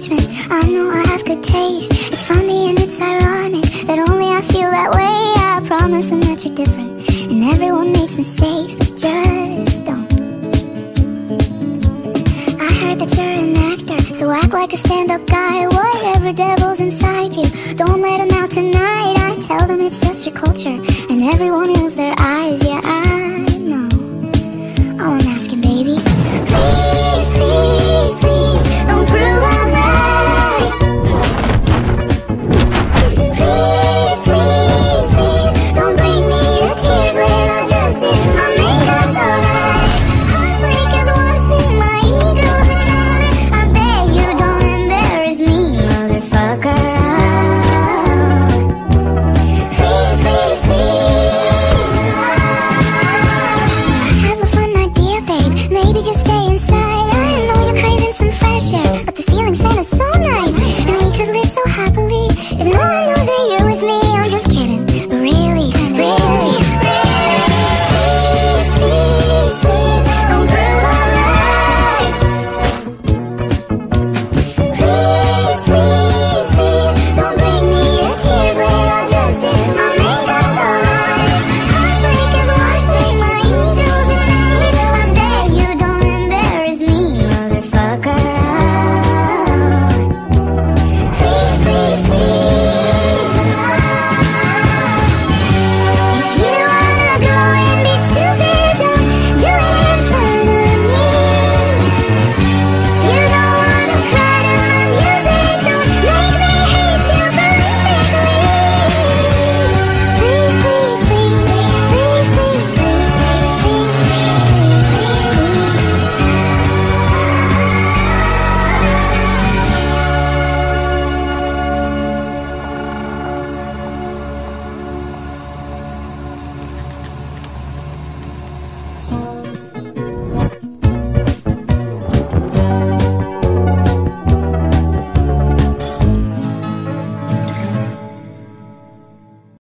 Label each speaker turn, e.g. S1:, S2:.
S1: judgment. I know I have good taste. It's funny and it's ironic that only I feel that way. I promise them that you're different, and everyone makes mistakes, but just don't. I heard that you're an actor, so act like a stand-up guy. Whatever devil's inside you, don't let him out tonight. I tell them it's just your culture, and everyone rolls their eyes.